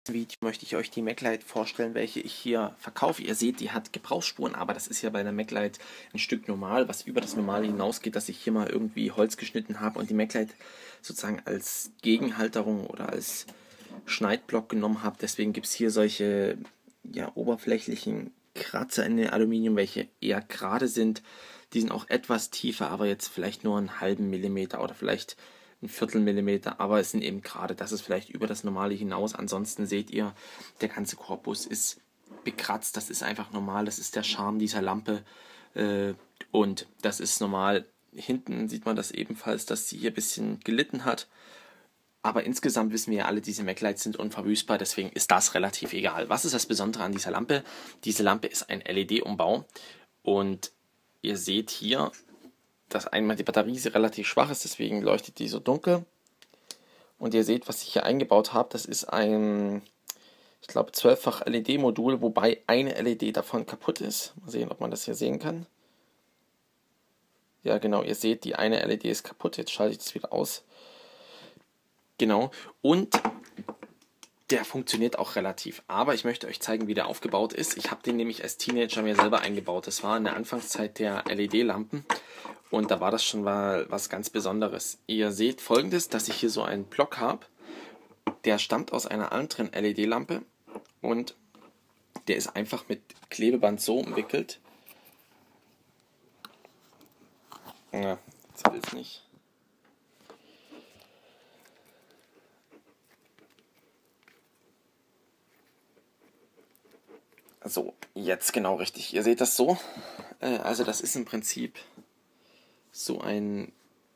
Video möchte ich euch die Maglite vorstellen, welche ich hier verkaufe. Ihr seht, die hat Gebrauchsspuren, aber das ist ja bei der Maglite ein Stück normal, was über das Normale hinausgeht, dass ich hier mal irgendwie Holz geschnitten habe und die Maglite sozusagen als Gegenhalterung oder als Schneidblock genommen habe. Deswegen gibt es hier solche oberflächlichen Kratzer in dem Aluminium, welche eher gerade sind. Die sind auch etwas tiefer, aber jetzt vielleicht nur einen halben Millimeter oder vielleicht ein Viertelmillimeter, aber es sind eben gerade, das ist vielleicht über das Normale hinaus. Ansonsten seht ihr, der ganze Korpus ist bekratzt, das ist einfach normal, das ist der Charme dieser Lampe und das ist normal. Hinten sieht man das ebenfalls, dass sie hier ein bisschen gelitten hat. Aber insgesamt wissen wir ja alle, diese Maglites sind unverwüstbar, deswegen ist das relativ egal. Was ist das Besondere an dieser Lampe? Diese Lampe ist ein LED-Umbau und ihr seht hier, dass einmal die Batterie relativ schwach ist, deswegen leuchtet die so dunkel. Und ihr seht, was ich hier eingebaut habe, das ist ein, ich glaube, 12-fach LED-Modul, wobei eine LED davon kaputt ist. Mal sehen, ob man das hier sehen kann. Ja, genau, ihr seht, die eine LED ist kaputt. Jetzt schalte ich das wieder aus. Genau, und der funktioniert auch relativ. Aber ich möchte euch zeigen, wie der aufgebaut ist. Ich habe den nämlich als Teenager mir selber eingebaut. Das war in der Anfangszeit der LED-Lampen. Und da war das schon mal was ganz Besonderes. Ihr seht Folgendes, dass ich hier so einen Block habe. Der stammt aus einer anderen LED-Lampe. Und der ist einfach mit Klebeband so umwickelt. Ja, jetzt will es nicht. So, jetzt genau richtig. Ihr seht das so. Also das ist im Prinzip so ein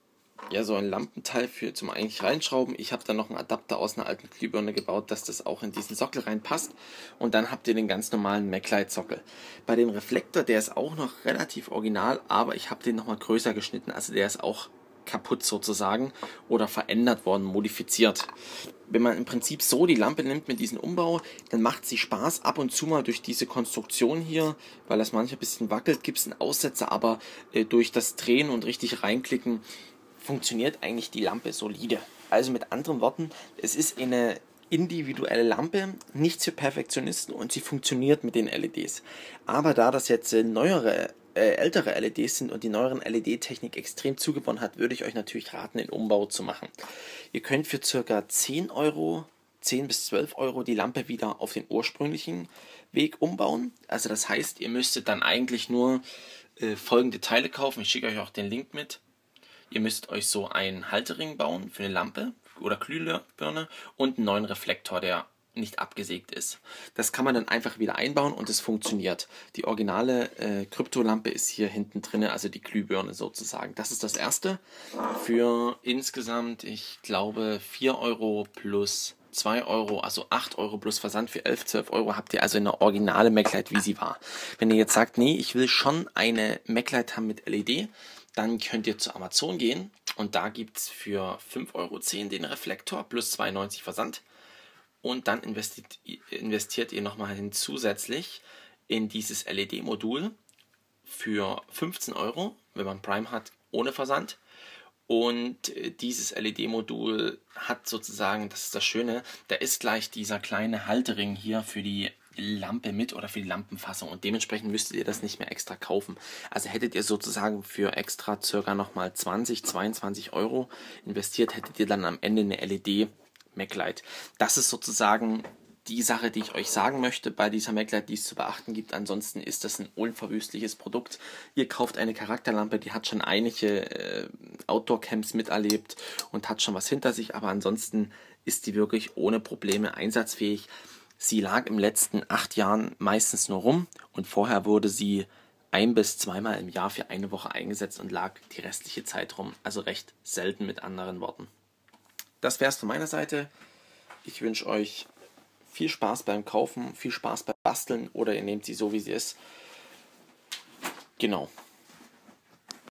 Lampenteil für zum eigentlich reinschrauben. Ich habe dann noch einen Adapter aus einer alten Glühbirne gebaut, dass das auch in diesen Sockel reinpasst. Und dann habt ihr den ganz normalen Maglite-Sockel. Bei dem Reflektor, der ist auch noch relativ original, aber ich habe den nochmal größer geschnitten. Also der ist auch kaputt sozusagen oder verändert worden, modifiziert. Wenn man im Prinzip so die Lampe nimmt mit diesem Umbau, dann macht sie Spaß. Ab und zu mal durch diese Konstruktion hier, weil das manchmal ein bisschen wackelt, gibt es einen Aussetzer, aber durch das Drehen und richtig reinklicken funktioniert eigentlich die Lampe solide. Also mit anderen Worten, es ist eine individuelle Lampe, nichts für Perfektionisten und sie funktioniert mit den LEDs. Aber da das jetzt ältere LEDs sind und die neueren LED-Technik extrem zugewonnen hat, würde ich euch natürlich raten, den Umbau zu machen. Ihr könnt für ca. 10 bis 12 Euro die Lampe wieder auf den ursprünglichen Weg umbauen. Also das heißt, ihr müsstet dann eigentlich nur folgende Teile kaufen. Ich schicke euch auch den Link mit. Ihr müsst euch so einen Haltering bauen für eine Lampe oder Glühbirne und einen neuen Reflektor, der nicht abgesägt ist. Das kann man dann einfach wieder einbauen und es funktioniert. Die originale Kryptolampe ist hier hinten drin, also die Glühbirne sozusagen. Das ist das erste. Für insgesamt, ich glaube, 4 Euro plus 2 Euro, also 8 Euro plus Versand für 11, 12 Euro habt ihr also eine originale Maglite, wie sie war. Wenn ihr jetzt sagt, nee, ich will schon eine Maglite haben mit LED, dann könnt ihr zu Amazon gehen und da gibt es für 5,10 Euro den Reflektor plus 2,90 Versand. Und dann investiert ihr nochmal zusätzlich in dieses LED-Modul für 15 Euro, wenn man Prime hat, ohne Versand. Und dieses LED-Modul hat sozusagen, das ist das Schöne, da ist gleich dieser kleine Haltering hier für die Lampe mit oder für die Lampenfassung und dementsprechend müsstet ihr das nicht mehr extra kaufen. Also hättet ihr sozusagen für extra circa nochmal 20, 22 Euro investiert, hättet ihr dann am Ende eine LED Maglite. Das ist sozusagen die Sache, die ich euch sagen möchte bei dieser Maglite, die es zu beachten gibt. Ansonsten ist das ein unverwüstliches Produkt. Ihr kauft eine Charakterlampe, die hat schon einige Outdoor-Camps miterlebt und hat schon was hinter sich, aber ansonsten ist die wirklich ohne Probleme einsatzfähig. Sie lag im letzten 8 Jahren meistens nur rum und vorher wurde sie 1- bis 2-mal im Jahr für eine Woche eingesetzt und lag die restliche Zeit rum. Also recht selten mit anderen Worten. Das wäre es von meiner Seite. Ich wünsche euch viel Spaß beim Kaufen, viel Spaß beim Basteln oder ihr nehmt sie so, wie sie ist. Genau.